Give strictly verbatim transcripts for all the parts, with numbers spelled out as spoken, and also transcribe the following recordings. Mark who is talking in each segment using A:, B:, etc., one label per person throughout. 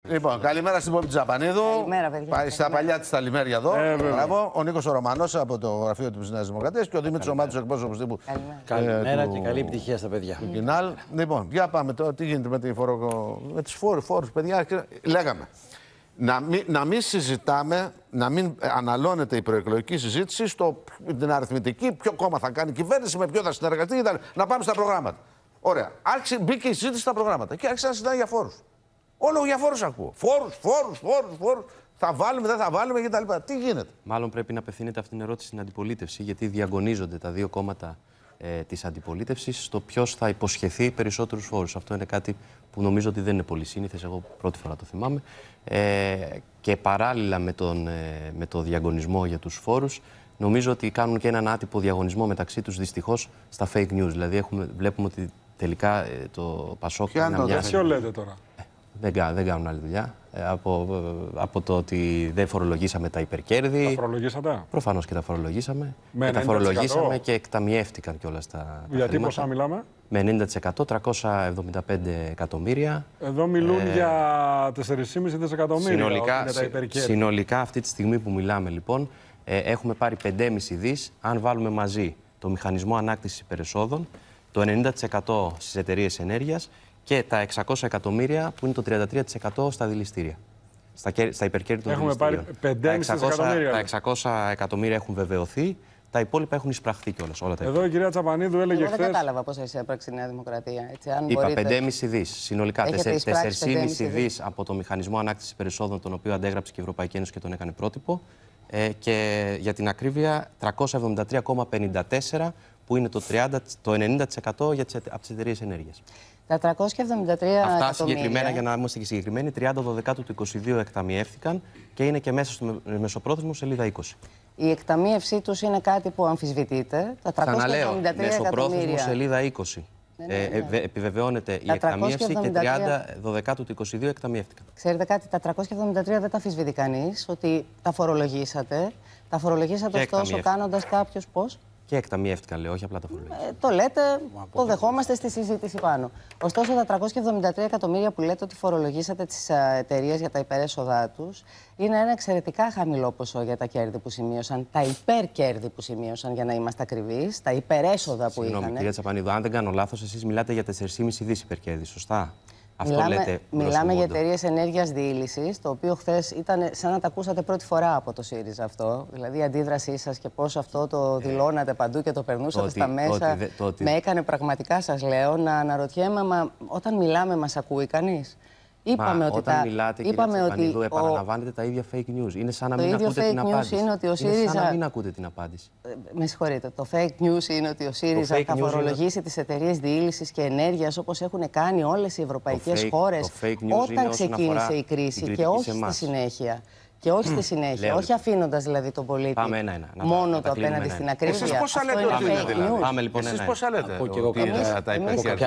A: Λοιπόν, καλημέρα στην Πόπη Τζαπανίδου.
B: Καλημέρα, παιδιά.
A: Πάει στα παλιά τη τα λιμέρια εδώ.
C: Ε,
A: Μπράβο. Ο Νίκος Ρωμανός από το γραφείο της Νέας Δημοκρατίας και ο Δημήτρης Ομάτης, εκπρόσωπος τύπου.
D: Καλημέρα
A: ε,
D: και
A: του...
D: καλή επιτυχία στα παιδιά.
A: Του Κινάλ. Λοιπόν, για πάμε τώρα. Τι γίνεται με, τη φορο... με τις φόρους, φόρους, παιδιά. Λέγαμε. Να μην, να μην συζητάμε, να μην αναλώνεται η προεκλογική συζήτηση στο, την αριθμητική, ποιο κόμμα θα κάνει κυβέρνηση, με ποιο θα συνεργαστεί, να πάμε στα προγράμματα. Ωραία. Άρχισε, μπήκε η συζήτηση στα προγράμματα και άρχισε να συζητάει για φόρους. Όλο για φόρους ακούω. Φόρους, φόρους, φόρους, φόρους. Θα βάλουμε, δεν θα βάλουμε κτλ. Τι γίνεται.
E: Μάλλον πρέπει να απευθύνεται αυτή την ερώτηση στην αντιπολίτευση, γιατί διαγωνίζονται τα δύο κόμματα ε, της αντιπολίτευσης στο ποιος θα υποσχεθεί περισσότερους φόρους. Αυτό είναι κάτι που νομίζω ότι δεν είναι πολύ σύνηθες. Εγώ πρώτη φορά το θυμάμαι. Ε, και παράλληλα με, τον, ε, με το διαγωνισμό για τους φόρους, νομίζω ότι κάνουν και έναν άτυπο διαγωνισμό μεταξύ τους δυστυχώς στα fake news. Δηλαδή έχουμε, βλέπουμε ότι τελικά ε, το Πασόκ είναι μια...
C: Ποιο λέτε τώρα.
E: Δεν, δεν κάνουν άλλη δουλειά. Ε, από, από το ότι δεν φορολογήσαμε τα υπερκέρδη.
C: Τα φορολογήσατε.
E: Προφανώς και τα φορολογήσαμε.
C: Με
E: και τα φορολογήσαμε και εκταμιεύτηκαν κιόλας τα.
C: Γιατί πόσα μιλάμε.
E: Με ενενήντα τοις εκατό, τριακόσια εβδομήντα πέντε εκατομμύρια.
C: Εδώ μιλούν
E: ε,
C: για τέσσερα κόμμα πέντε δισεκατομμύρια.
E: Συνολικά,
C: τα υπερκέρδη.
E: συνολικά αυτή τη στιγμή που μιλάμε λοιπόν, ε, έχουμε πάρει πέντε κόμμα πέντε δις. Αν βάλουμε μαζί το μηχανισμό ανάκτησης υπερεσόδων, το ενενήντα τοις εκατό στις εταιρείες ενέργειας και τα εξακόσια εκατομμύρια που είναι το τριάντα τρία τοις εκατό στα δηληστήρια. Στα, στα υπερκέρδη των
C: έχουμε
E: δηληστήριων.
C: Έχουμε πάρει πέντε κόμμα πέντε εκατομμύρια.
E: Τα εξακόσια εκατομμύρια έχουν βεβαιωθεί, τα υπόλοιπα έχουν εισπραχθεί κιόλας. Όλα τα
C: Εδώ η κυρία Τσαπανίδου έλεγε χθες.
B: Εγώ δεν κατάλαβα πώς εισέπραξε η Νέα Δημοκρατία. Έτσι, αν
E: Είπα
B: μπορείτε...
E: πέντε κόμμα πέντε δις. Συνολικά τέσσερα κόμμα πέντε δις από το μηχανισμό ανάκτησης υπερεσόδων, τον οποίο αντέγραψε και η Ευρωπαϊκή Ένωση και τον έκανε πρότυπο. Ε, και για την ακρίβεια τριακόσια εβδομήντα τρία κόμμα πενήντα τέσσερα που είναι το, τριάντα, το ενενήντα τοις εκατό για τις, από τις εταιρείες ενέργειας.
B: Τα τριακόσια εβδομήντα τρία
E: Αυτά
B: εκατομμύρια...
E: συγκεκριμένα, για να είμαστε και συγκεκριμένοι, τριάντα δώδεκα του είκοσι δύο εκταμιεύτηκαν και είναι και μέσα στο μεσοπρόθεσμο σελίδα είκοσι.
B: Η εκταμίευσή τους είναι κάτι που αμφισβητείται. Τα τριακόσια εβδομήντα τρία
E: μεσοπρόθεσμο σελίδα είκοσι. Ναι, ναι, ναι. Ε, επιβεβαιώνεται η εκταμίευση και τριάντα δώδεκα του είκοσι δύο εκταμιεύτηκαν.
B: Ξέρετε κάτι, τα τριακόσια εβδομήντα τρία δεν τα αμφισβητεί κανείς, ότι τα φορολογήσατε. Τα φορολογήσατε ωστόσο κάνοντας κάποιος πώς.
E: Και εκταμιεύτηκαν, λέω, όχι απλά τα φορολογήσατε.
B: Ε, το λέτε, το δεχόμαστε στη συζήτηση πάνω. Ωστόσο, τα τριακόσια εβδομήντα τρία εκατομμύρια που λέτε ότι φορολογήσατε τις εταιρείες για τα υπερέσοδά τους είναι ένα εξαιρετικά χαμηλό ποσό για τα κέρδη που σημείωσαν, τα υπερκέρδη που σημείωσαν, για να είμαστε ακριβείς, τα υπερέσοδα που είχαν.
E: Συγγνώμη, κυρία Τσαπανίδου, αν δεν κάνω λάθος, εσείς μιλάτε για τέσσερα κόμμα πέντε δις υπερκέρδη, σωστά. Αυτό
B: μιλάμε,
E: λέτε,
B: μιλάμε για εταιρείες ενέργειας διήλυσης, το οποίο χθες ήταν σαν να τα ακούσατε πρώτη φορά από το ΣΥΡΙΖΑ αυτό. Δηλαδή η αντίδρασή σας και πώς αυτό το δηλώνατε παντού και το περνούσατε
E: το
B: στα
E: ότι,
B: μέσα.
E: το ότι, το ότι...
B: Με έκανε πραγματικά, σας λέω, να αναρωτιέμαι, μα όταν μιλάμε μας ακούει κανείς. Είπαμε
E: Μα,
B: ότι
E: όταν
B: τα...
E: μιλάτε,
B: είπαμε
E: κύριε Τσαπανίδου,
B: ότι
E: επαναλαμβάνετε ο... τα ίδια fake news. Είναι σαν να
B: το
E: μην ακούτε την απάντηση.
B: Είναι, ότι ο ΣΥΡΙΖΑ...
E: είναι σαν να μην ακούτε την απάντηση.
B: Ε, με συγχωρείτε. Το fake news είναι ότι ο ΣΥΡΙΖα θα φορολογήσει είναι... τις εταιρείες διήλυσης και ενέργειας όπως έχουν κάνει όλες οι ευρωπαϊκές χώρες όταν ξεκίνησε η κρίση και όχι στη συνέχεια. Και όχι στη συνέχεια,
E: Λέω,
B: όχι αφήνοντας δηλαδή τον πολίτη
E: πάμε ένα, ένα, να
B: μόνο
E: τα,
B: του απέναντι στην ακρίβεια.
A: Εσείς πόσα λέτε ότι είναι δηλαδή.
E: Πάμε λοιπόν
A: Εσείς
E: ένα,
A: πόσα λέτε ότι είναι τα υπερκέρδη.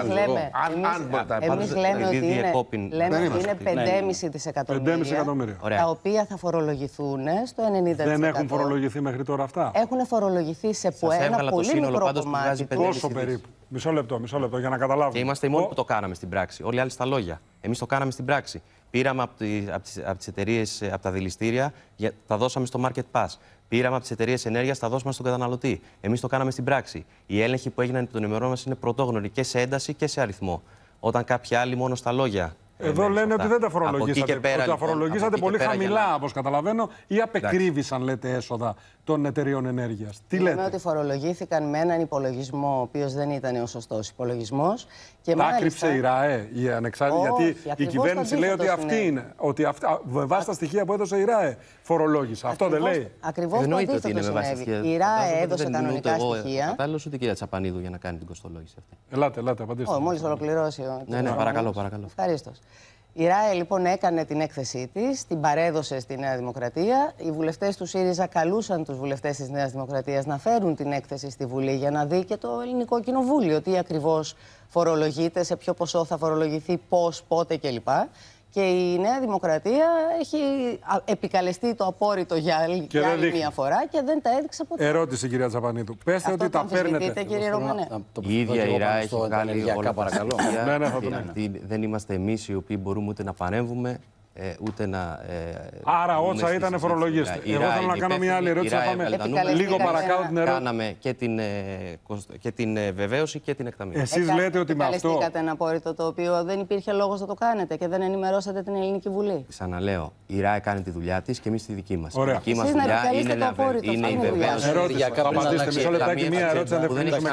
B: Εμείς λέμε ότι είναι πέντε κόμμα πέντε δισεκατομμύρια, τα οποία θα φορολογηθούν στο ενενήντα τοις εκατό.
C: Δεν έχουν φορολογηθεί μέχρι τώρα αυτά.
B: Έχουν φορολογηθεί σε ένα πολύ μικρό κομμάτι.
C: Πόσο περίπου. Μισό λεπτό, μισό λεπτό για να καταλάβουμε.
E: Και είμαστε οι μόνοι που το κάναμε στην πράξη. Όλοι οι άλλοι στα λόγια. Εμείς το κάναμε στην πράξη. Πήραμε από τις, από τις, από τις εταιρείες, από τα δηληστήρια, τα δώσαμε στο Market Pass. Πήραμε από τις εταιρείες ενέργειας, τα δώσαμε στον καταναλωτή. Εμείς το κάναμε στην πράξη. Οι έλεγχοι που έγιναν επί των ημερών μας είναι πρωτόγνωροι και σε ένταση και σε αριθμό. Όταν κάποιοι άλλοι μόνο στα λόγια.
C: Εδώ ε, λένε αυτά. Ότι δεν τα φορολογήσατε.
E: Πέρα,
C: ότι τα φορολογήσατε
E: λοιπόν,
C: πολύ χαμηλά,
E: να...
C: όπως καταλαβαίνω, ή απεκρίβησαν, λέτε, έσοδα των εταιρείων ενέργειας. Τι λέτε.
B: Λέμε ότι φορολογήθηκαν με έναν υπολογισμό, ο οποίος δεν ήταν ο σωστός υπολογισμός.
C: Τα άκρυψε η ΡΑΕ, η ανεξάρτητη.
B: Όχι,
C: γιατί η κυβέρνηση λέει ότι αυτή είναι. είναι ότι αυτή, με βάση τα στοιχεία που έδωσε η ΡΑΕ φορολόγησε. Αυτό δεν λέει.
B: Ακριβώς το αντίθετο συνέβη. Η ΡΑΕ έδωσε κανονικά στοιχεία.
E: Κατάλληλος ούτε η κυρία Τσαπανίδου για να κάνει την κοστολόγηση αυτή.
C: Ελάτε, ελάτε, απαντήστε.
B: Μόλις ολοκληρώσει.
E: Ναι, ναι, παρακαλώ, παρακαλώ.
B: Ευχαριστώ. Η ΡΑΕ λοιπόν έκανε την έκθεσή της, την παρέδωσε στη Νέα Δημοκρατία. Οι βουλευτές του ΣΥΡΙΖΑ καλούσαν τους βουλευτές της Νέας Δημοκρατίας να φέρουν την έκθεση στη Βουλή για να δει και το Ελληνικό Κοινοβούλιο τι ακριβώς φορολογείται, σε ποιο ποσό θα φορολογηθεί, πώς, πότε κλπ. Και η Νέα Δημοκρατία έχει επικαλεστεί το απόρριτο για άλλη, για άλλη μία φορά και δεν τα έδειξε ποτέ.
C: Ερώτηση, κυρία Τσαπανίδου. Πέστε ότι τα παίρνετε.
B: Κύριε Ρωμανέ.
E: Η ίδια η ΡΑ έχει βγάλει όλα
D: παρακαλώ.
E: Ναι, ναι, δεν είμαστε εμείς οι οποίοι μπορούμε ούτε να παρέμβουμε, ε, ούτε να. Ε,
C: Άρα, όσα ήταν φορολογήστε. Εγώ θέλω να κάνω μια άλλη ερώτηση. Θα πάμε λίγο παρακάτω την ερώτηση.
E: Κάναμε και την, και την βεβαίωση και την εκταμείωση.
C: Εσείς λέτε ότι με αυτό.
B: Επικαλεστήκατε ένα απόρριτο το οποίο δεν υπήρχε λόγος να το κάνετε και δεν ενημερώσατε την Ελληνική Βουλή.
E: Ξαναλέω, η ΡΑ κάνει τη δουλειά της και εμείς τη δική μας.
C: Ωραία.
E: Η δική μας δουλειά είναι, να, είναι η βεβαίωση.
C: Ερώτηση. Θα απαντήσετε μισό λεπτάκι μια ερώτηση αν δεν
E: φύγουμε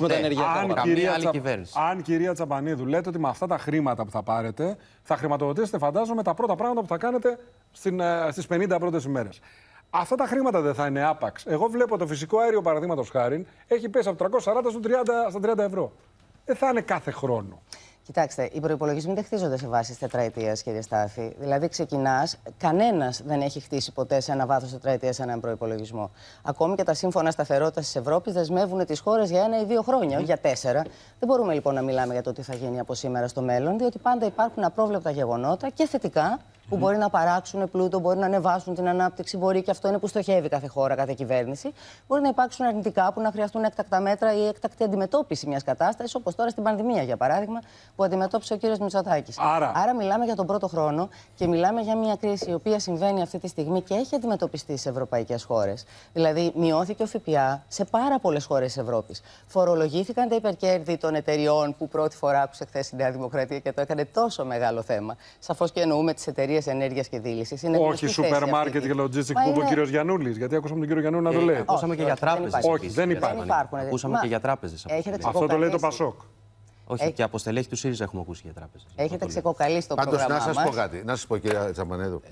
C: κάτι. Αν, κυρία Τσαπανίδου, λέτε ότι με αυτά τα χρήματα που θα πάρετε θα χρηματοδοτήσετε, φαντάζομαι, τα πρώτα πράγματα που θα κάνετε στις πενήντα πρώτες ημέρες. Αυτά τα χρήματα δεν θα είναι άπαξ. Εγώ βλέπω το φυσικό αέριο, παραδείγματος χάριν, έχει πέσει από τριακόσια σαράντα στα τριάντα ευρώ. Δεν θα είναι κάθε χρόνο.
B: Κοιτάξτε, οι προϋπολογισμοί δεν χτίζονται σε βάση τετραετίας, κύριε Στάθη. Δηλαδή, ξεκινάς, κανένας δεν έχει χτίσει ποτέ σε ένα βάθος τετραετίας έναν προϋπολογισμό. Ακόμη και τα σύμφωνα σταθερότητας της Ευρώπης δεσμεύουν τις χώρες για ένα ή δύο χρόνια, όχι για τέσσερα. Δεν μπορούμε λοιπόν να μιλάμε για το τι θα γίνει από σήμερα στο μέλλον, διότι πάντα υπάρχουν απρόβλεπτα γεγονότα και θετικά που μπορεί να παράξουν πλούτο, μπορεί να ανεβάσουν την ανάπτυξη, μπορεί και αυτό είναι που στοχεύει κάθε χώρα, κάθε κυβέρνηση. Μπορεί να υπάρξουν αρνητικά που να χρειαστούν έκτακτα μέτρα ή έκτακτη αντιμετώπιση μιας κατάστασης, όπως τώρα στην πανδημία, για παράδειγμα, που αντιμετώπισε ο κύριος Μητσοτάκης.
C: Άρα...
B: Άρα, μιλάμε για τον πρώτο χρόνο και μιλάμε για μια κρίση η οποία συμβαίνει αυτή τη στιγμή και έχει αντιμετωπιστεί σε ευρωπαϊκές χώρες. Δηλαδή, μειώθηκε ο ΦΠΑ σε πάρα πολλές χώρες της Ευρώπης. Φορολογήθηκαν τα υπερκέρδη των εταιριών που πρώτη φορά άκουσε χθες η Νέα Δημοκρατία και το έκανε τόσο μεγάλο θέμα. Σαφώς και εννοούμε τις εταιρείες ενέργειας και δίλησης.
C: Όχι σούπερ μάρκετ και logistics που είπε ο κύριος Γιαννούλης. Γιατί ακούσαμε τον κύριο Γιαννούλη να το λέει.
E: Ακούσαμε και για τράπεζες.
C: Όχι, δεν υπάρχουν.
E: Ακούσαμε και για τράπεζες.
C: Αυτό το λέει το Πασόκ.
E: Όχι, και από στελέχη του ΣΥΡΙΖΑ έχουμε ακούσει για τράπεζες.
B: Έχετε ξεκοκαλίσει το πρόγραμμά μας.
A: Πάντως, να σας πω κάτι. Να σας πω, κυρία Τσαπανίδου.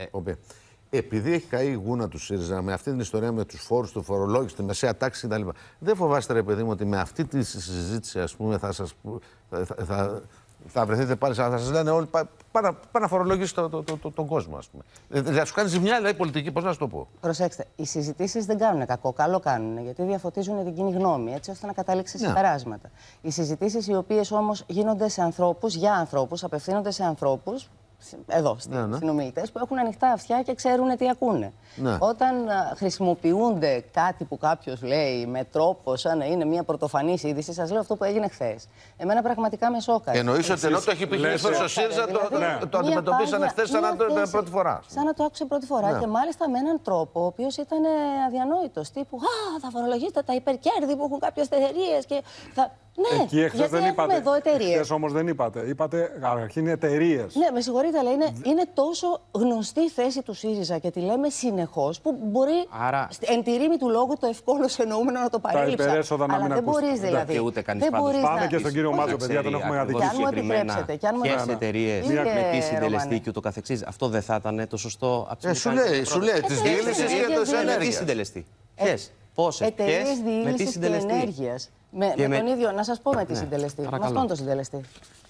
A: Επειδή έχει καεί η γούνα του ΣΥΡΙΖΑ με αυτή την ιστορία με τους φόρους, του φορολόγηση, τη μεσαία τάξη κτλ. Δεν φοβάστε, ρε παιδί μου, ότι με αυτή τη συζήτηση, ας πούμε, θα σας. Θα, θα, θα βρεθείτε πάλι, θα σας λένε όλοι πάνε να φορολογήσετε το, το, το, το, τον κόσμο, ας πούμε. Θα σου κάνει ζημιά, δηλαδή, πολιτική, πώς να σου το πω.
B: Προσέξτε, οι συζητήσεις δεν κάνουν κακό, καλό κάνουν, γιατί διαφωτίζουν την κοινή γνώμη, έτσι ώστε να καταλήξει σε συμπεράσματα. Οι συζητήσεις οι οποίες όμως γίνονται σε ανθρώπους, για ανθρώπους, απευθύνονται σε ανθρώπους, εδώ, ναι, ναι. συνομιλητές που έχουν ανοιχτά αυτιά και ξέρουν τι ακούνε. Ναι. Όταν α, χρησιμοποιούνται κάτι που κάποιος λέει με τρόπο σαν να είναι μια πρωτοφανής είδηση, σας λέω αυτό που έγινε χθες. Εμένα πραγματικά με σώκαρε.
A: Εννοείς ότι ενώ το έχει επιχειρήσει στο ΣΥΡΙΖΑ, το, ναι. το αντιμετωπίσανε χθες σαν να το είπε πρώτη φορά.
B: Σαν να το άκουσε πρώτη φορά ναι. και μάλιστα με έναν τρόπο ο οποίος ήταν αδιανόητος. Τύπου Α, θα φορολογήσετε τα υπερκέρδη που έχουν κάποιες εταιρείες και θα. Ναι,
C: εκεί εχθές δεν είπατε. Εχθές όμως δεν είπατε. Είπατε καταρχήν εταιρείες.
B: Ναι, με συγχωρείτε, αλλά είναι, είναι τόσο γνωστή η θέση του ΣΥΡΙΖΑ και τη λέμε συνεχώς που μπορεί
E: Άρα...
B: εν τη ρήμη του λόγου το ευκόλως εννοούμενο να το παρέλειψα.
C: Αλλά
B: δεν μπορείς δηλαδή.
E: Και ούτε κανείς
B: δεν μπορείς
C: Πάμε
B: να...
C: και στον κύριο Μάτσο, παιδιά, τον έχουμε αδικήσει.
B: Και αν μου επιτρέψετε. Και αν μου
E: επιτρέψετε. εταιρείες με τι συντελεστή και ούτω καθεξής. Αυτό δεν θα ήταν το σωστό από τις
A: Σου λέει, σου λέει, τις διέλυσης και τις ενέργειες.
E: Τι συντελεστή. Ποιες, πόσες,
B: εταιρείες διήλυσης και ενέργειας. Με, με, με τον ίδιο, να σας πω με τη ναι, συντελεστή. Μας πω το συντελεστή.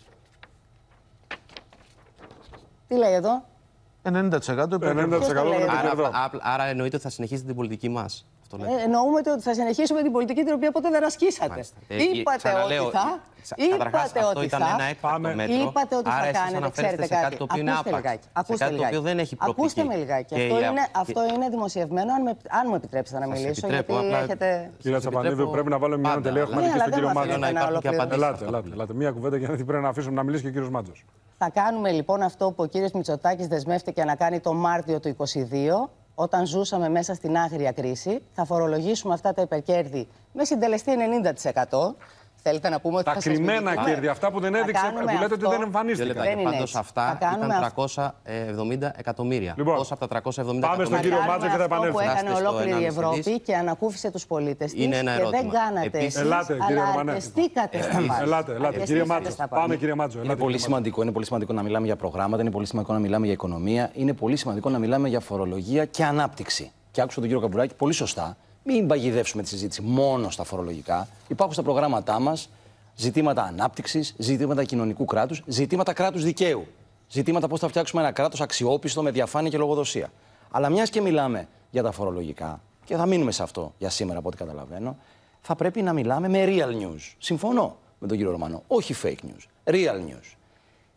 B: Τι λέει εδώ?
A: ενενήντα τοις εκατό.
C: ενενήντα τοις εκατό
E: άρα, άρα εννοείται ότι θα συνεχίσετε την πολιτική μας.
B: Ε, εννοούμε ότι θα συνεχίσουμε την πολιτική την οποία ποτέ δεν ασκήσατε.
E: Ε,
B: είπατε
E: ξαναλέω,
B: ότι θα.
E: Είπατε
B: ότι
E: αυτό ήταν
B: θα.
E: ένα έκτακτο μέτρο.
B: Είπατε ότι
E: άρα
B: θα κάνετε. Ξέρετε
E: σε κάτι το οποίο είναι άπαξ.
B: Ακούστε
E: κάτι το οποίο δεν έχει προοπτική.
B: Ακούστε με λιγάκι. Αυτό, και... είναι, αυτό είναι δημοσιευμένο. Αν, με, αν μου επιτρέψετε να μιλήσω.
E: Επιτρέπω,
B: γιατί
E: απλά...
B: έχετε.
C: Κύριε Τσαπανίδου, πρέπει να βάλουμε μια τελεία. Έχουμε και στον κύριο Μάτσο.
E: Ελάτε,
C: μία κουβέντα γιατί πρέπει να αφήσουμε να μιλήσει και ο κύριος Μάτσος.
B: Θα κάνουμε λοιπόν αυτό που ο κύριος Μητσοτάκης δεσμεύτηκε να κάνει το Μάρτιο του είκοσι δύο. Όταν ζούσαμε μέσα στην άγρια κρίση, θα φορολογήσουμε αυτά τα υπερκέρδη με συντελεστή ενενήντα τοις εκατό. Θέλετε να πούμε ότι
C: τα
B: θα
C: κρυμμένα κέρδη, αυτά που δεν έδειξε, που λέτε ότι δεν εμφανίστηκαν.
E: Πάντως αυτά ήταν τριακόσια εβδομήντα εκατομμύρια.
C: Λοιπόν,
E: πώς από τα τριακόσια εβδομήντα
C: πάμε στον κύριο Μάτσο και θα επανέλθουμε.
B: Αυτό που έκανε ολόκληρη η Ευρώπη και ανακούφισε τους πολίτες της
E: είναι ένα
B: και
E: ερώτημα.
B: δεν κάνατε εσείς,
C: ελάτε, κύριε
B: αλλά
C: Ρωμανέ.
B: αρκεστήκατε στα πάντα.
C: Ελάτε, ελάτε. Κύριε Μάτσο, πάμε κύριε Μάτσο.
D: Είναι πολύ σημαντικό, είναι πολύ σημαντικό να μιλάμε για προγράμματα, είναι πολύ σημαντικό να μιλάμε για οικονομία, είναι πολύ σημαντικό να μιλάμε για φορολογία και ανάπτυξη. Και άκουσα τον κύριο Καμπουράκη πολύ σωστά. Μην παγιδεύσουμε τη συζήτηση μόνο στα φορολογικά. Υπάρχουν στα προγράμματά μας ζητήματα ανάπτυξης, ζητήματα κοινωνικού κράτους, ζητήματα κράτους δικαίου. Ζητήματα πώς θα φτιάξουμε ένα κράτος αξιόπιστο με διαφάνεια και λογοδοσία. Αλλά μιας και μιλάμε για τα φορολογικά, και θα μείνουμε σε αυτό για σήμερα από ό,τι καταλαβαίνω, θα πρέπει να μιλάμε με real news. Συμφωνώ με τον κύριο Ρωμανό. Όχι fake news. Real news.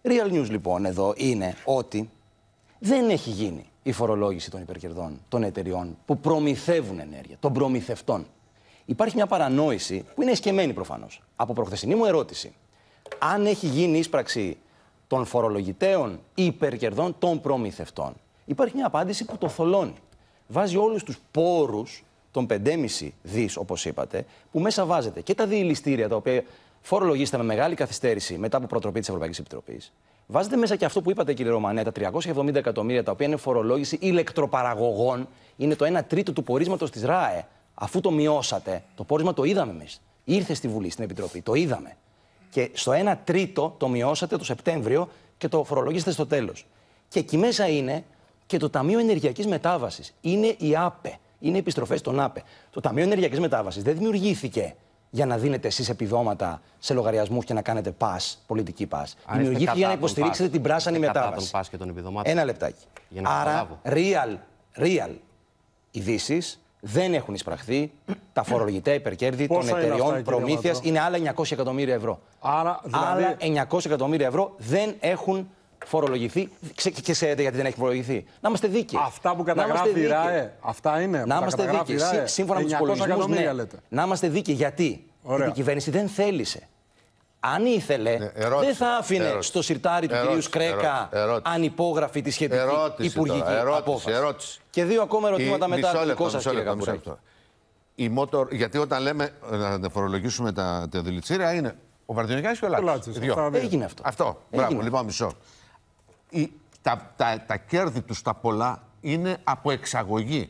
D: Real news λοιπόν εδώ είναι ότι δεν έχει γίνει η φορολόγηση των υπερκερδών των εταιριών που προμηθεύουν ενέργεια, των προμηθευτών. Υπάρχει μια παρανόηση που είναι εσκεμμένη προφανώς. Από προχθεσινή μου ερώτηση, αν έχει γίνει ίσπραξη των φορολογητέων υπερκερδών των προμηθευτών, υπάρχει μια απάντηση που το θολώνει. Βάζει όλους τους πόρους των πέντε κόμμα πέντε δις, όπως είπατε, που μέσα βάζετε και τα διελιστήρια τα οποία φορολογήσετε με μεγάλη καθυστέρηση μετά από προτροπή της Ευρωπαϊκής Επιτροπής. Βάζετε μέσα και αυτό που είπατε, κύριε Ρωμανέ, τα τριακόσια εβδομήντα εκατομμύρια τα οποία είναι φορολόγηση ηλεκτροπαραγωγών, είναι το ένα τρίτο του πορίσματος της ΡΑΕ. Αφού το μειώσατε, το πόρισμα το είδαμε εμείς. Ήρθε στη Βουλή, στην Επιτροπή, το είδαμε. Και στο ένα τρίτο το μειώσατε το Σεπτέμβριο και το φορολογήσατε στο τέλος. Και εκεί μέσα είναι και το Ταμείο Ενεργειακής Μετάβασης. Είναι η ΑΠΕ. Είναι οι επιστροφές των ΑΠΕ. Το Ταμείο Ενεργειακής Μετάβασης δεν δημιουργήθηκε για να δίνετε εσείς επιδόματα σε λογαριασμούς και να κάνετε πας, πολιτική πας. Δημιουργήθηκε για να υποστηρίξετε την πράσινη μετάβαση.
E: Πας και των επιδομάτων.
D: Ένα λεπτάκι.
E: Για να
D: Άρα, real, real ειδήσεις δεν έχουν εισπραχθεί. Τα φορολογητέα υπερκέρδη των εταιριών προμήθειας είναι άλλα εννιακόσια εκατομμύρια ευρώ.
C: Άρα, δηλαδή...
D: Άλλα εννιακόσια εκατομμύρια ευρώ δεν έχουν φορολογηθεί. Και ξέρετε γιατί δεν έχει φορολογηθεί? Να είμαστε δίκαιοι.
C: Αυτά που καταγράφει η ΡΑΕ, αυτά είναι.
D: Να είμαστε δίκαιοι. Σύμφωνα με τους υπολογισμούς, ναι. Να είμαστε δίκαιοι. Γιατί?
C: Ωραία.
D: Γιατί η κυβέρνηση δεν θέλησε. Αν ήθελε,
A: ναι, ερώτηση,
D: δεν θα άφηνε
A: ερώτηση,
D: στο σιρτάρι του κυρίου Σκρέκα ανυπόγραφη τη σχετική ερώτηση υπουργική
A: τώρα, ερώτηση,
D: απόφαση.
A: Ερώτηση.
D: Και δύο ακόμα ερωτήματα
A: η,
D: μετά
A: το
D: δικό σας, κύριε Καμπουράκη.
A: Η motor, γιατί όταν λέμε να φορολογήσουμε τα, τα δηλητσίρια είναι ο Βαρδινογιάννης και ο Λάτσης.
D: Έγινε αυτό.
A: Αυτό.
D: Έγινε.
A: Μπράβο, λοιπόν, μισό. Η, τα, τα, τα κέρδη τους τα πολλά είναι από εξαγωγή.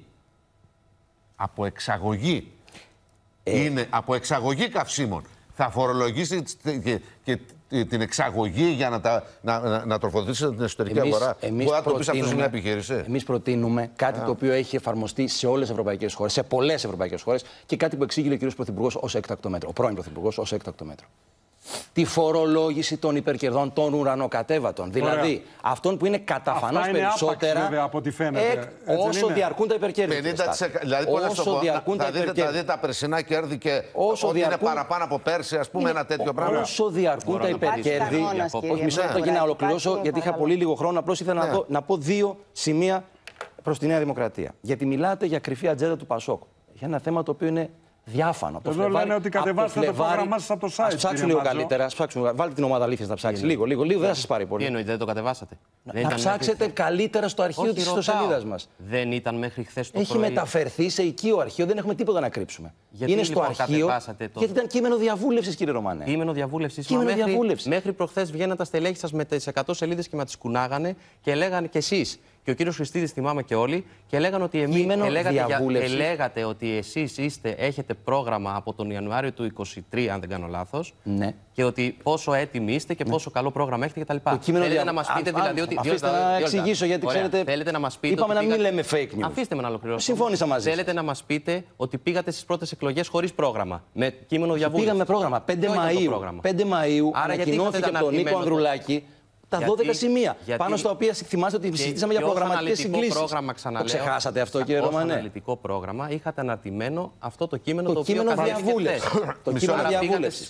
A: Από εξαγωγή. Ε. Είναι από εξαγωγή καυσίμων. Θα φορολογήσει και, και, και την εξαγωγή για να, τα, να, να, να τροφοδοτήσει την εσωτερική εμείς, αγορά. Εμείς Μπορεί να το πεις αυτό σε μια επιχείρηση.
D: Εμείς προτείνουμε κάτι yeah. το οποίο έχει εφαρμοστεί σε όλες τις ευρωπαϊκές χώρες, σε πολλές ευρωπαϊκές χώρες και κάτι που εξήγηλε ο κ. Πρωθυπουργός ως έκτακτο μέτρο, ο πρώην Πρωθυπουργός ως έκτακτο μέτρο. Τη φορολόγηση των υπερκερδών των ουρανοκατέβατων. Δηλαδή, αυτών που είναι καταφανώς περισσότερα.
C: Άπαξ, βέβαια, από ό,τι φαίνεται.
D: Εκ, όσο είναι. Διαρκούν τα υπερκέρδη.
A: πενήντα τοις εκατό Δηλαδή, όσο διαρκούν τα υπερκέρδη. Θα δείτε τα περσινά κέρδη και όσο ότι διαρκούν, είναι παραπάνω από πέρσι, ας πούμε, είναι, ένα τέτοιο πράγμα.
D: Όσο διαρκούν τα υπερκέρδη. Όχι, μισό λεπτό για να ολοκληρώσω, γιατί είχα πολύ λίγο χρόνο. Απλώς ήθελα να πω δύο σημεία προς τη Νέα Δημοκρατία. Γιατί μιλάτε για κρυφή ατζέντα του Πασόκ. Για ένα θέμα το οποίο είναι διάφανο.
C: Εδώ λένε ότι κατεβάσετε το πρόγραμμά σας από το site.
D: Ας ψάξουν λίγο καλύτερα. Ας ψάξουν, βάλτε την ομάδα αλήθειας να ψάξει. Λίγο, λίγο, λίγο, δεν θα σας πάρει πολύ.
E: Τι εννοείται, δεν το κατεβάσατε?
D: Να ψάξετε καλύτερα στο αρχείο της ιστοσελίδας μας.
E: Δεν ήταν μέχρι χθες το
D: Έχει
E: πρωί.
D: μεταφερθεί σε οικείο αρχείο, δεν έχουμε τίποτα να κρύψουμε.
E: Γιατί
D: είναι στο
E: λοιπόν
D: αρχείο.
E: Το...
D: Γιατί ήταν κείμενο διαβούλευσης, κύριε Ρωμανέ.
E: Κείμενο διαβούλευσης.
D: Κείμενο
E: μέχρι,
D: διαβούλευση.
E: Μέχρι προχθές βγαίναν τα στελέχη σας με τις εκατό σελίδες και μα τις κουνάγανε και λέγανε κι εσείς. Και ο κύριος Χριστίδης, θυμάμαι και όλοι, και λέγανε ότι εμείς ελέγατε ότι εσείς είστε, έχετε πρόγραμμα από τον Ιανουάριο του είκοσι τρία, αν δεν κάνω λάθος.
D: Ναι.
E: Και ότι πόσο έτοιμοι είστε και πόσο ναι. καλό πρόγραμμα έχετε κτλ.
D: Θέλετε
E: δια... να μας πείτε α, δηλαδή ότι.
D: Αφήστε να διόλτα. εξηγήσω, γιατί Ωραία. ξέρετε.
E: Θέλετε να μας πείτε.
D: Είπαμε
E: ότι
D: να
E: πήγατε...
D: μην λέμε fake news.
E: Αφήστε με να ολοκληρώσω.
D: Συμφώνησα μαζί.
E: Θέλετε να μας πείτε ότι πήγατε στις πρώτες εκλογές χωρίς πρόγραμμα. Με κείμενο διαβούλευση.
D: Πήγαμε πρόγραμμα. πέντε Μαΐου ανακοινώθηκε από τον Νίκο Ανδρουλάκη. Τα γιατί, δώδεκα σημεία. Γιατί, πάνω στα οποία θυμάστε ότι συζητήσαμε για προγραμματικές συγκλήσεις. Το ξεχάσατε αυτό, κύριε Ρωμανέ?
E: Στο αναλυτικό πρόγραμμα είχατε αναρτημένο αυτό το κείμενο
D: το,
E: το
D: οποίο
E: καταδείχθηκε.
D: Το κείμενο διαβούλευση.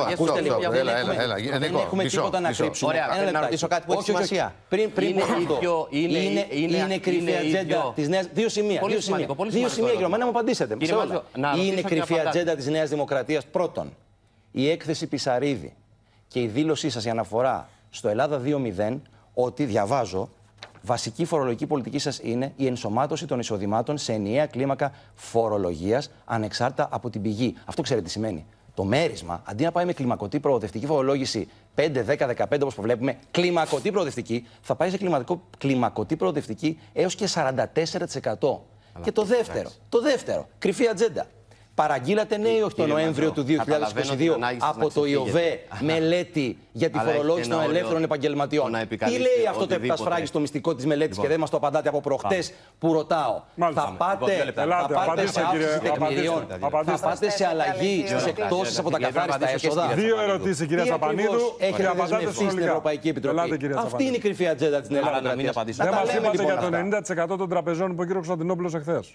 D: Δεν έχουμε τίποτα να κρύψουμε.
E: Ωραία, να ρωτήσω κάτι που έχει σημασία.
D: Πριν αυτό. Είναι κρυφή ατζέντα της Νέας. Δύο σημεία. Δύο σημεία, κύριε Ρωμανέ, να μου απαντήσετε. Είναι κρυφή ατζέντα της Νέας Δημοκρατίας. Πρώτον, η έκθεση Πισαρίδη και η δήλωσή σας, η αναφορά στο Ελλάδα δύο μηδέν, ότι διαβάζω, βασική φορολογική πολιτική σας είναι η ενσωμάτωση των εισοδημάτων σε ενιαία κλίμακα φορολογίας ανεξάρτητα από την πηγή. Αυτό ξέρετε τι σημαίνει? Το μέρισμα, αντί να πάει με κλιμακωτή προοδευτική φορολόγηση πέντε, δέκα, δεκαπέντε όπως προβλέπουμε, κλιμακωτή προοδευτική, θα πάει σε κλιμακωτή προοδευτική έως και σαράντα τέσσερα τοις εκατό. Αλλά και το δεύτερο, το δεύτερο, κρυφή ατζέντα. Παραγγείλατε ναι ή όχι τον Νοέμβριο του δύο χιλιάδες είκοσι δύο από το ΙΟΒΕ μελέτη για τη φορολόγηση των ελεύθερων επαγγελματιών? Τι λέει αυτό το επτασφράγιστο στο μυστικό της μελέτης και δεν μας το απαντάτε από προχτές που ρωτάω? Θα πάτε σε αύξηση τεκμηριών, θα πάτε σε αλλαγή στις εκτόσεις από τα καθάριστα έσοδα?
C: Δύο ερωτήσεις, κυρία Σαπανίδου.
D: Έχετε δεσμευτεί στην Ευρωπαϊκή Επιτροπή. Αυτή είναι η κρυφή ατζέντα της Νέας Δημοκρατίας.
C: Δεν μας είπατε για το ενενήντα τοις εκατό των τραπεζών που είπε ο κ. Κωνσταντινόπουλος εχθές.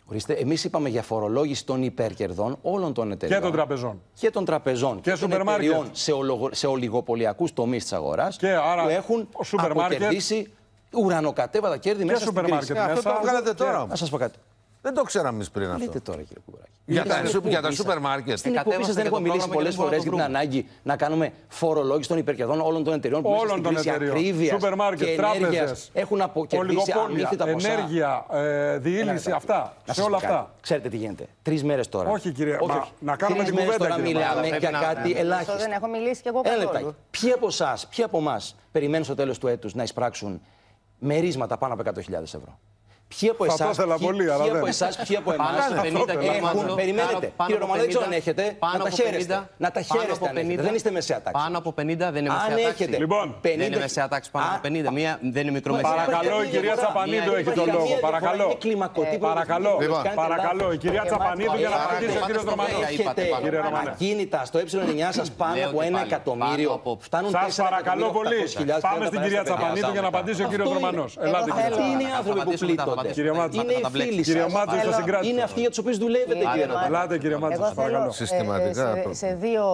D: Ορίστε, εμείς είπαμε για φορολόγηση των υπερκερδών όλων των εταιριών.
C: Και των τραπεζών.
D: Και των τραπεζών.
C: Και,
D: και των εταιριών σε, ολογο, σε ολιγοπολιακούς τομείς της αγοράς που έχουν αποκερδίσει ουρανοκατέβατα κέρδη
C: και
D: μέσα στην κρίση.
A: Ε, αυτό το βγάλατε τώρα.
D: Να σας πω κάτι.
A: Δεν το ξέραμε εμείς πριν αυτό.
D: Λέτε τώρα, κύριε Κουμπουράκη.
A: Για, τα, για τα σούπερ μάρκετ.
D: Στην εκπομπή σας δεν έχω μιλήσει πολλές φορές για την ανάγκη να κάνουμε φορολόγηση των υπερκερδών όλων των εταιριών που
C: όλων των εταιριών. Σούπερ μάρκετ, τράπεζες,
D: έχουν αποκερδίσει αμύθιτα ποσά.
C: Ενέργεια, ε, διήλυση, αυτά. Σε όλα αυτά.
D: Ξέρετε τι γίνεται. Τρεις μέρες τώρα.
C: Όχι, κύριε, όχι, μα, να κάνουμε την κουβέντα.
D: Τώρα μιλάμε για κάτι ελάχιστο.
B: Δεν έχω μιλήσει κι εγώ καθόλου.
D: Ποιοι από εσάς, ποιοι από εμάς περιμένουν στο τέλος του έτους να εισπράξουν μερίσματα πάνω από εκατό χιλιάδες ευρώ? Ποιοι από εσάς, ποιοι,
C: πολύ,
D: ποιοι από εσάς, ποιοι από εμάς έχουν, περιμένετε, κύριε Ρωμανό, δεν ξέρω αν έχετε, να τα χαίρεστε, να τα χαίρεστε αν έχετε, δεν είστε μεσαία τάξη.
E: Πάνω από πενήντα δεν είναι μεσαία τάξη.
D: Έχετε,
C: λοιπόν,
E: δεν είναι μεσαία τάξη πάνω από πενήντα, μία δεν είναι μικρομεσαία.
C: Παρακαλώ, η κυρία Τσαπανίδου έχει τον λόγο, παρακαλώ. Παρακαλώ, παρακαλώ, η κυρία Τσαπανίδου για να απαντήσει ο κύριος Ρωμανός.
D: Ακίνητα στο ε εννιά σας πάνω από ένα εκατομμύριο, φτάνουν
C: σας παρακαλώ πολύ, πάμε στην κυρία Τσαπανίδου για να απαντήσει ο κύριος Ρωμανός. Ελάτε,
D: αυτοί είναι οι άνθρωποι που πλήττονται. Είναι οι φίλοι σας. Είναι αυτοί για τους οποίους δουλεύετε, κύριε Ρωμανό.
C: Ελάτε, κύριε Μάτζο, παρακαλώ.
B: Συστηματικά. Σε δύο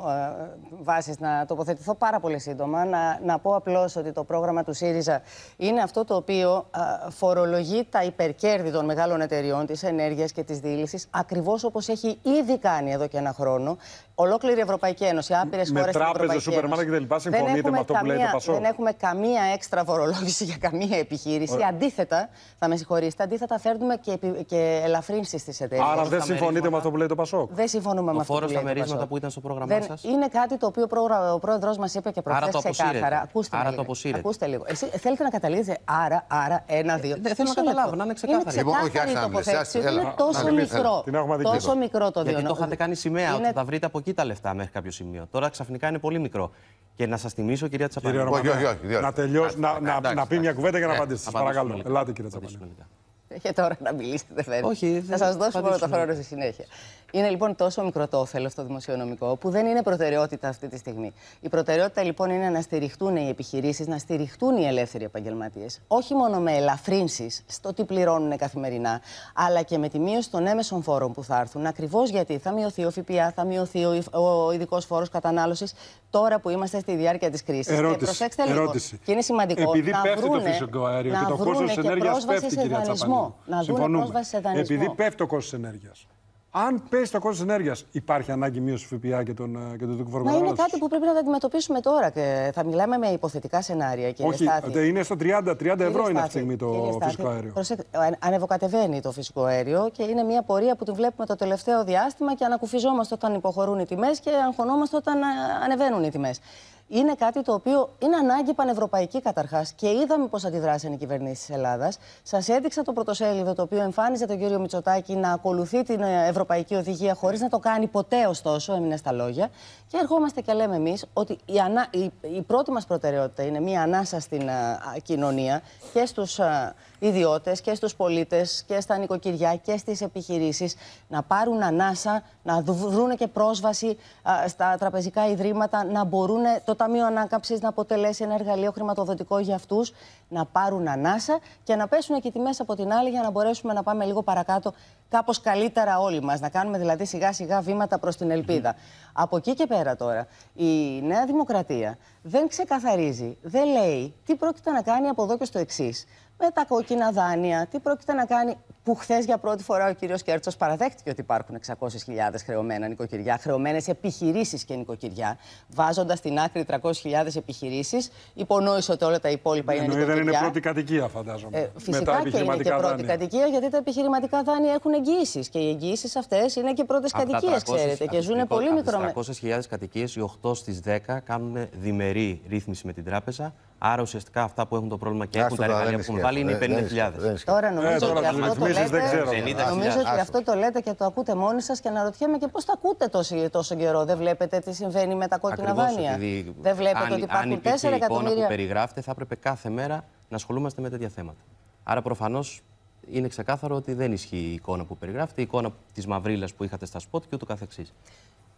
B: βάσεις να τοποθετηθώ πάρα πολύ σύντομα. Να πω απλώς ότι το πρόγραμμα του ΣΥΡΙΖΑ είναι αυτό το οποίο φορολογεί τα υπερκέρδη των μεγάλων εταιριών, της ενέργειας και της διήλυσης, ακριβώς όπως έχει ήδη κάνει εδώ και ένα χρόνο ολόκληρη η Ευρωπαϊκή Ένωση, άπειρες χώρες στην Ευρωπαϊκή Ένωση.
C: Με τράπεζες, σούπερ μάρκετ και λοιπά, συμφωνείτε με αυτό που λέει το Πασόκ?
B: Δεν έχουμε καμία έξτρα φορολόγηση για καμία επιχείρηση. Αντίθετα, θα με συγχωρήσετε, αντίθετα φέρνουμε και, επι... και ελαφρύνσεις στις εταιρείες.
C: Άρα δεν συμφωνείτε με αυτό που λέει το Πασόκ?
B: Δεν συμφωνούμε με αυτό που λέει το Πασόk.
E: Ο φόρος στα μερίσματα που ήταν στο πρόγραμμά σας.
B: Είναι κάτι το οποίο ο πρόεδρος μας είπε και προχθές ξεκάθαρα. Ακούστε,
E: άρα το αποσύρετε.
B: Ακούστε λίγο. Εσύ θέλετε να καταλήξετε άρα, άρα, ένα, δύο.
E: Δεν θέλω να καταλάβω, να είναι ξεκάθαρο.
B: Είναι ξεκάθαρη η τοποθέτηση. Είναι τόσο μικρό. Τόσο μικρό το δύο.
E: Γιατί το είχατε κάνει σημαία ότι θα βρείτε από εκεί τα λεφτά μέχρι κάποιο σημείο. Τώρα ξαφνικά είναι πολύ μικρό. Και να σας θυμίσω, κυρία Τσαπανίδου.
C: Να τελειώσει, να πει μια κουβέντα για να απαντήσετε. Παρακαλώ. Ελάτε, κύριε Τσαπανίδου.
B: Και τώρα να μιλήσετε, δεν φαίνεται.
E: Όχι,
B: θα σας δώσω μόνο το χρόνο στη συνέχεια. Είναι λοιπόν τόσο μικρό το όφελος το δημοσιονομικό, που δεν είναι προτεραιότητα αυτή τη στιγμή. Η προτεραιότητα λοιπόν είναι να στηριχτούν οι επιχειρήσεις, να στηριχτούν οι ελεύθεροι επαγγελματίες. Όχι μόνο με ελαφρύνσεις στο τι πληρώνουν καθημερινά, αλλά και με τη μείωση των έμεσων φόρων που θα έρθουν. Ακριβώς γιατί θα μειωθεί ο ΦΠΑ, θα μειωθεί ο ειδικός φόρος κατανάλωσης, τώρα που είμαστε στη διάρκεια της κρίσης.
C: Ερώτηση,
B: και προσέξτε λίγο.
C: Ερώτηση.
B: Και είναι σημαντικό.
C: Επειδή
B: να
C: πέφτει
B: βρούνε,
C: το φυσικό αέριο
B: να
C: και το κόστος της ενέργειας πέφτει, κυρία Τσαπανίδου.
B: Να δουν πρόσβαση σε δανεισμό.
C: Επειδή πέφτει το κόστος της ενέργειας. Αν πέσει το κόστος της ενέργειας, υπάρχει ανάγκη μείωση του ΦΠΑ και του ειδικού φόρου?
B: Μα είναι κάτι που πρέπει να το αντιμετωπίσουμε τώρα και θα μιλάμε με υποθετικά σενάρια. Κύριε
C: Όχι,
B: Στάθη.
C: είναι στο τριάντα, τριάντα ευρώ
B: Κύριε
C: είναι αυτή τη
B: Στάθη,
C: στιγμή το
B: κύριε Στάθη,
C: φυσικό αέριο.
B: Προσέξτε, ανεβοκατεβαίνει το φυσικό αέριο και είναι μια πορεία που τη βλέπουμε το τελευταίο διάστημα και ανακουφιζόμαστε όταν υποχωρούν οι τιμές και αγχωνόμαστε όταν ανεβαίνουν οι τιμές. Είναι κάτι το οποίο είναι ανάγκη πανευρωπαϊκή καταρχάς και είδαμε πώς αντιδράσαν οι κυβερνήσεις της Ελλάδας. Σας έδειξα το πρωτοσέλιδο το οποίο εμφάνιζε τον κύριο Μητσοτάκη να ακολουθεί την ευρωπαϊκή οδηγία χωρίς να το κάνει ποτέ, ωστόσο, έμεινε στα λόγια. Και ερχόμαστε και λέμε εμείς ότι η, ανά... η... η πρώτη μας προτεραιότητα είναι μια ανάσα στην α, κοινωνία και στους α, ιδιώτες και στους πολίτες και στα νοικοκυριά και στις επιχειρήσεις να πάρουν ανάσα, να βρουν και πρόσβαση α, στα τραπεζικά ιδρύματα, να μπορούν το Ταμείο Ανάκαμψης να αποτελέσει ένα εργαλείο χρηματοδοτικό για αυτούς, να πάρουν ανάσα και να πέσουν και οι τιμές από την άλλη για να μπορέσουμε να πάμε λίγο παρακάτω, κάπως καλύτερα όλοι μας. Να κάνουμε δηλαδή σιγά σιγά βήματα προς την ελπίδα. Mm-hmm. Από εκεί και πέρα τώρα, η Νέα Δημοκρατία δεν ξεκαθαρίζει, δεν λέει τι πρόκειται να κάνει από εδώ και στο εξής. Με τα κόκκινα δάνεια, τι πρόκειται να κάνει, που χθες για πρώτη φορά ο κύριος Κέρτσος παραδέχτηκε ότι υπάρχουν εξακόσιες χιλιάδες χρεωμένα νοικοκυριά, χρεωμένες επιχειρήσεις και νοικοκυριά, βάζοντας στην άκρη τριακόσιες χιλιάδες επιχειρήσεις, υπονόησε ότι όλα τα υπόλοιπα είναι νοικοκυριά.
C: Δεν είναι πρώτη κατοικία, φαντάζομαι.
B: Ε, φυσικά και είναι και πρώτη κατοικία, γιατί τα επιχειρηματικά δάνεια έχουν εγγύησεις. Και οι εγγύησεις αυτές είναι και πρώτες κατοικίες, ξέρετε. Και ζουν πολύ μικρό.
E: Από τις τριακόσιες χιλιάδες κατοικίες, οι οκτώ στις δέκα κάνουν διμερή ρύθμιση με την τράπεζα. Άρα ουσιαστικά αυτά που έχουν το πρόβλημα και έχουν τα εργαλεία που έχουν βάλει είναι οι πενήντα χιλιάδες.
B: Τώρα νομίζω ότι αυτό το λέτε. Νομίζω ότι αυτό το λέτε και το ακούτε μόνοι σας και αναρωτιέμαι και πώς το ακούτε τόσο, τόσο καιρό. Δεν βλέπετε τι συμβαίνει με τα κόκκινα δάνεια? Δεν βλέπετε
E: αν,
B: ότι υπάρχουν τέσσερα εκατομμύρια.
E: Αν η εικόνα που περιγράφετε, θα έπρεπε κάθε μέρα να ασχολούμαστε με τέτοια θέματα. Άρα προφανώς είναι ξεκάθαρο ότι δεν ισχύει η εικόνα που περιγράφετε, η εικόνα της μαυρίλας που είχατε στα σποτ και ούτω καθεξής.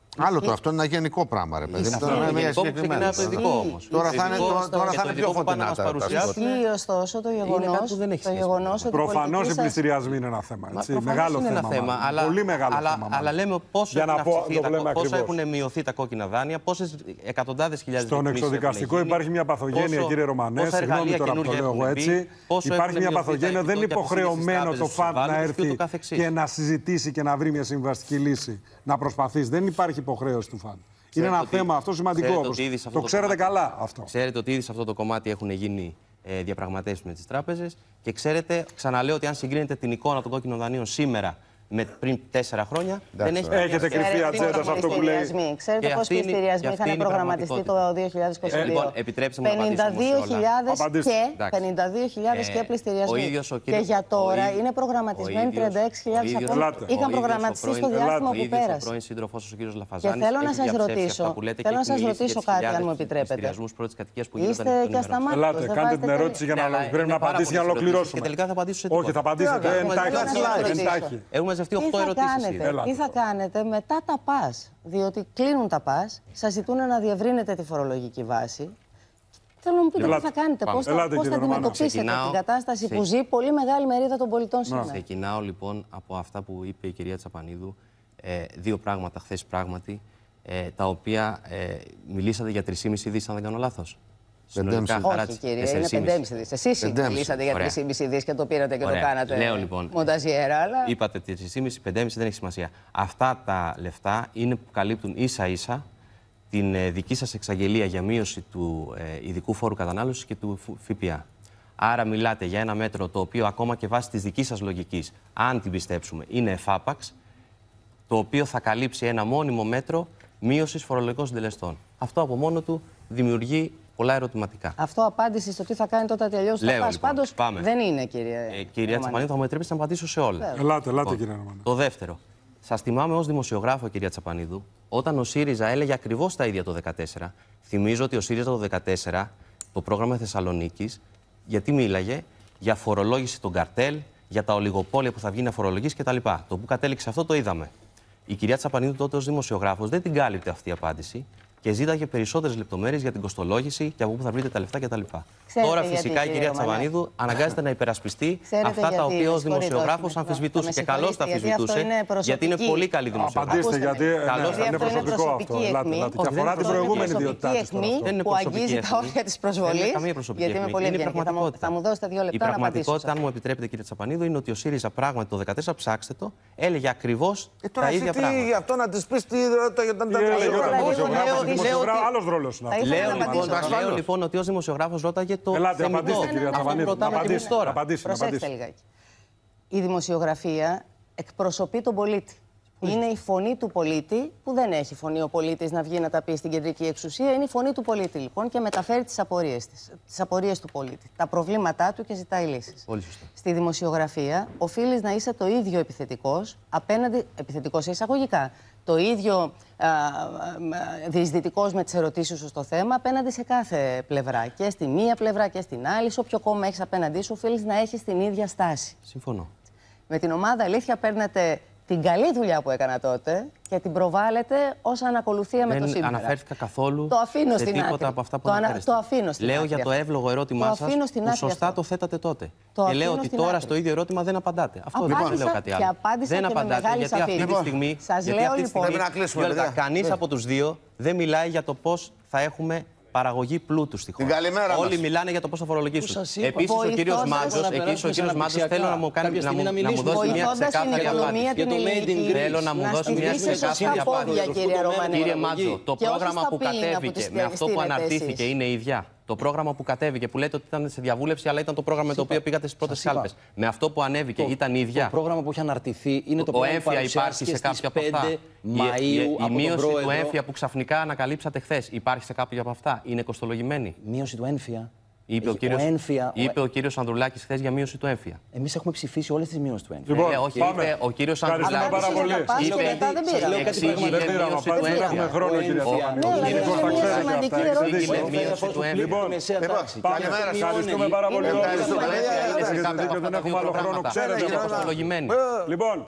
A: Άλλο το, αυτό είναι ένα γενικό πράγμα, ρε παιδί.
E: Αυτό είναι ένα γενικό που ξεκινάει από το ειδικό όμως.
A: Τώρα θα είναι, τώρα, τώρα θα είναι πιο φωτεινά τα
B: Ισχύει ωστόσο το γεγονός ότι.
C: Προφανώς οι πληστηριασμοί είναι ένα θέμα. Μεγάλο
E: είναι ένα
C: θέμα.
E: θέμα, αλλά,
C: Πολύ μεγάλο
E: αλλά,
C: θέμα.
E: Αλλά λέμε πόσο,
C: Για να πω, το λέμε
E: πόσο
C: ακριβώς.
E: έχουν μειωθεί τα κόκκινα δάνεια, πόσες εκατοντάδες χιλιάδες
C: Στον
E: ρυθμίσεις
C: εξωδικαστικό
E: έχουν
C: υπάρχει μια παθογένεια, κύριε Ρωμανέ. Συγγνώμη τώρα που το λέω εγώ έτσι. Υπάρχει μια παθογένεια, δεν είναι υποχρεωμένο το ΦΑΤ να έρθει και να συζητήσει και να βρει μια συμβαστική λύση. Να προσπαθήσει. Δεν υπάρχει υποχρέωση του ΦΑΤ. Είναι ένα θέμα αυτό σημαντικό. Το ξέρετε καλά αυτό.
E: Ξέρετε ότι ήδη σε αυτό το κομμάτι έχουν γίνει ε, διαπραγματεύσεις με τις τράπεζες και ξέρετε, ξαναλέω ότι αν συγκρίνετε την εικόνα των κόκκινων δανείων σήμερα με πριν τέσσερα χρόνια, δεν έχει.
C: Έχετε κρυφή ατζέντα σε αυτό που λέει.
B: Ξέρετε πόσοι πληστηριασμοί είχαν προγραμματιστεί το δύο χιλιάδες είκοσι δύο.
E: Ε, λοιπόν, επιτρέψτε μου να
B: πενήντα δύο χιλιάδες και πληστηριασμοί. Και για τώρα είναι προγραμματισμένοι τριάντα έξι χιλιάδες ακόμα. Είχαν προγραμματιστεί στο διάστημα που πέρασε.
E: Ο πρώην σύντροφος ο κύριος Λαφαζάνης.
B: Και θέλω να σας ρωτήσω, θέλω να σας ρωτήσω κάτι, αν μου επιτρέπετε. Είστε και ασταμάτητος.
C: Ελάτε, κάντε την ερώτηση για να πρέπει να απαντήσει για να ολοκληρώσουμε.
E: Και τελικά θα απαντήσω σε τίποτα.
C: Όχι, θα απαντήσετε εντάχει.
E: Τι θα,
B: κάνετε, τι θα κάνετε μετά τα ΠΑΣ, διότι κλείνουν τα ΠΑΣ, σας ζητούν να διευρύνετε τη φορολογική βάση. Θέλω να μου πείτε τι θα κάνετε, πώς θα, πώς θα αντιμετωπίσετε
E: Ξεκινάω,
B: την κατάσταση
E: σε...
B: που ζει πολύ μεγάλη μερίδα των πολιτών σήμερα.
E: Ξεκινάω λοιπόν από αυτά που είπε η κυρία Τσαπανίδου. Ε, δύο πράγματα χθες πράγματι, ε, τα οποία ε, μιλήσατε για τρία κόμμα πέντε δις, αν δεν κάνω λάθος.
B: Συνολικά, όχι, κύριε, είναι πέντε κόμμα πέντε δις. Εσείς μιλήσατε για τρία κόμμα πέντε δις και το πήρατε και Ωραία. το κάνατε
E: Λέω, λοιπόν,
B: μονταζιέρα. Αλλά...
E: Είπατε τρία κόμμα πέντε, πέντε κόμμα πέντε δεν έχει σημασία. Αυτά τα λεφτά είναι που καλύπτουν ίσα-ίσα την ε, δική σας εξαγγελία για μείωση του ε, ειδικού φόρου κατανάλωσης και του ΦΠΑ. Άρα μιλάτε για ένα μέτρο το οποίο ακόμα και βάσει της δικής σας λογικής, αν την πιστέψουμε, είναι εφάπαξ, το οποίο θα καλύψει ένα μόνιμο μέτρο μείωσης φορολογικών συντελεστών. Αυτό από μόνο του δημιουργεί πολλά ερωτηματικά.
B: Αυτό απάντηση στο τι θα κάνετε όταν τελειώσει το ΠΑΣ.
E: Λοιπόν,
B: πάντως
E: πάμε.
B: δεν είναι, κύριε.
E: Ε, κυρία Τσαπανίδου, θα μου επιτρέψετε να απαντήσω σε όλα.
C: Ελάτε, ελάτε,
E: λοιπόν,
C: κύριε Ρωμανέ.
E: Το δεύτερο. Σας θυμάμαι ως δημοσιογράφο, κυρία Τσαπανίδου, όταν ο ΣΥΡΙΖΑ έλεγε ακριβώς τα ίδια το δύο χιλιάδες δεκατέσσερα. Θυμίζω ότι ο ΣΥΡΙΖΑ το δύο χιλιάδες δεκατέσσερα, το πρόγραμμα Θεσσαλονίκης, γιατί μίλαγε για φορολόγηση των καρτέλ, για τα ολιγοπόλια που θα βγει να φορολογήσει κτλ. Το που κατέληξε αυτό το είδαμε. Η κυρία Τσαπανίδου τότε ως δημοσιογράφος δεν την κάλυπτε αυτή η απάντηση και ζήταγε περισσότερες λεπτομέρειες για την κοστολόγηση και από πού θα βρείτε τα λεφτά κτλ. Τώρα φυσικά η κυρία Τσαπανίδου αναγκάζεται να υπερασπιστεί
B: Ξέρετε
E: αυτά τα
B: γιατί,
E: οποία ως
B: συγχωρείτε,
E: δημοσιογράφος
B: όχι,
E: αμφισβητούσε. Και καλώς τα
B: γιατί
E: αμφισβητούσε,
B: είναι
E: γιατί είναι πολύ καλή δημοσιογράφος.
C: Απαντήστε, γιατί
E: Καλώς
C: ναι,
E: θα
C: είναι προσωπικό αυτό. Ελάτε, ελάτε. Και αφορά την προηγούμενη ιδιότητά της.
E: Δεν είναι
B: που αγγίζει τα όρια της προσβολής. Γιατί είμαι πολύ ευγενική. Θα μου δώσετε δύο λεπτά να απαντήσω.
E: Η πραγματικότητα, αν μου επιτρέπετε, κύριε Τσαπανίδου, είναι ότι ο ΣΥΡΙΖΑ πράγματι το δύο χιλιάδες δεκατέσσερα, ψάξτε το, έλεγε ακριβώς τα ίδια πράγματα.
A: Γι' αυτό να τη πει τι ρωτά για τον
C: δημοσιογράφο. Άλλος ρόλος είναι αυτό.
E: Λέω λοιπόν ότι ως δημοσιογράφος ρώταγε το
C: Ελάτε,
E: θεμικό.
C: απαντήστε, κυρία Τσαπανίδου.
B: Προσέξτε λιγάκι. Η δημοσιογραφία εκπροσωπεί τον πολίτη. Είναι η φωνή του πολίτη, που δεν έχει φωνή ο πολίτης να βγει να τα πει στην κεντρική εξουσία. Είναι η φωνή του πολίτη λοιπόν και μεταφέρει τις απορίες της, τις απορίες του πολίτη, τα προβλήματά του και ζητάει λύσεις.
E: Πολύ σωστά.
B: Στη δημοσιογραφία οφείλεις να είσαι το ίδιο επιθετικός απέναντι, επιθετικός εισαγωγικά, το ίδιο διεισδυτικός με τις ερωτήσεις σου στο θέμα απέναντι σε κάθε πλευρά. Και στη μία πλευρά και στην άλλη, σε όποιο κόμμα έχεις απέναντί σου, οφείλεις να έχεις την ίδια στάση.
E: Συμφωνώ.
B: Με την ομάδα Αλήθεια παίρνετε την καλή δουλειά που έκανα τότε και την προβάλλετε ως ανακολουθία με το σήμερα.
E: Δεν αναφέρθηκα καθόλου
B: το αφήνω
E: σε
B: στην
E: τίποτα
B: άκρη.
E: από αυτά που
B: το
E: αναφέρεστε.
B: Το αφήνω στην
E: Λέω
B: άκρη.
E: για το εύλογο ερώτημά σας που σωστά
B: αυτό.
E: το θέτατε τότε.
B: Το
E: και λέω ότι τώρα
B: άκρη.
E: Στο ίδιο ερώτημα δεν απαντάτε. Αυτό
B: Απάντησα
E: δεν λέω κάτι άλλο.
B: Και απάντησα
E: δεν
B: και
E: απαντάτε γιατί
B: σαφήνεια.
E: αυτή τη στιγμή.
B: Σας λέω λοιπόν.
E: Κανείς από τους δύο δεν μιλάει για το πώς θα έχουμε παραγωγή πλούτου στη χώρα.
A: Την καλημέρα
E: Όλοι
A: μας.
E: μιλάνε για το πώς θα φορολογήσουν.
B: Επίσης
E: ο κύριος Μάντζος, επίσης ο κύριος Μάντζος θέλω να μου κάνει να μου, να μου δώσει μια ξεκάθαρη απάντηση. Θέλω να μου δώσει μια ξεκάθαρη απάντηση. Κύριε Μάντζο, το πρόγραμμα που κατέβηκε με αυτό που αναρτήθηκε είναι ίδια. Το πρόγραμμα που κατέβηκε, που λέτε ότι ήταν σε διαβούλευση, αλλά ήταν το πρόγραμμα με το οποίο πήγατε στις πρώτες κάλπες. Με αυτό που ανέβηκε ήταν ίδια.
D: Το πρόγραμμα που έχει αναρτηθεί είναι το
E: ο
D: πρόγραμμα που
E: έμφυα υπάρχει σε κάποια από αυτά.
D: Μαΐου,
E: η μείωση του έμφυα που ξαφνικά ανακαλύψατε χθες υπάρχει σε κάποια από αυτά. Είναι κοστολογημένη.
D: Μείωση του έμφυα.
E: Είπε ο, κύριος,
D: έμφυα,
E: είπε ο κύριος Ανδρουλάκης χθες για μείωση του έμφυα.
D: Εμείς έχουμε ψηφίσει όλες τις μειώσεις του έμφυα.
C: Λοιπόν,
E: ε, όχι,
C: πάμε.
E: είπε ο κύριος
C: Ευχαριστούμε
E: Ανδρουλάκης.
C: πάρα πολύ.
B: Είπε, μετά δεν πήραμε.
E: Εξήγηλε μείωση του
C: Δεν έχουμε χρόνο, κύριε
E: Τσαπανίδου.
C: Λοιπόν, καλημέρα, ευχαριστούμε πάρα πολύ. Δεν έχουμε άλλο χρόνο, ξέρετε.
E: Λοιπόν.